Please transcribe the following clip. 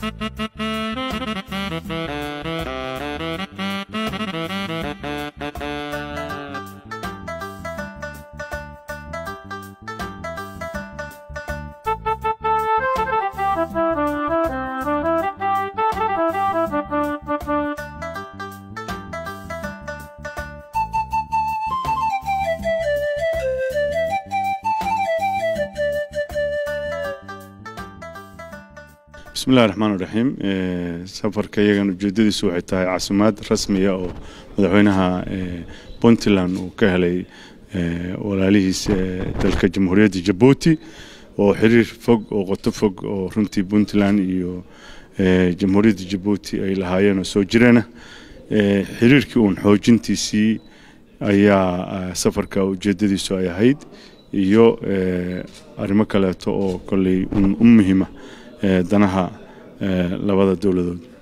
بسم الله الرحمن الرحيم سفر كيغان ujeedadiisu waxay tahay caasimad rasmi ah oo madaxweynaha Puntland uu ka helay walaalihiis dalka Jamhuuriyadda Jabuuti oo xiriir fog oo qoto fog oo runtii Puntland iyo Jamhuuriyadda Jabuuti ay lahaayeen soo jireena xiriirkii uu xoojintiisii ayaa safarka ujeedadiisu ay ahayd iyo arrimo kale oo kulli muhiim ah danaha labada dawladood